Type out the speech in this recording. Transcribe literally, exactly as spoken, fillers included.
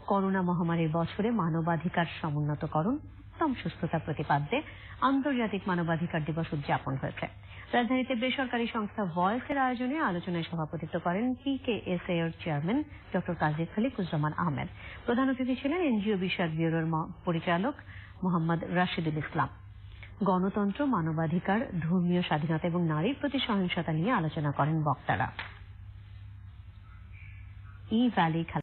Corona মহামারীর বছরে মানবাধিকার সমুন্নতকরণ উত্তম সুস্থতা প্রতিপাদ্যে আন্তর্জাতিক মানবাধিকার দিবস উদযাপন হয়েছে। রাজধানীতে বেসরকারি সংস্থা ভয়েসের আয়োজনে আলোচনায় সভাপতিত্ব করেন পিকেএসএ এর চেয়ারম্যান ডক্টর কাজী খালিকুজ্জামান আহমেদ। প্রধান অতিথি ছিলেন এনজিও বিষয়ক ব্যুরোর পরিচালক মোহাম্মদ রাশিদুল ইসলাম। গণতন্ত্র, মানবাধিকার, ধর্মীয় স্বাধীনতা এবং নারীর প্রতি সহিংসতা নিয়ে আলোচনা করেন বক্তারা। ই ভ্যালি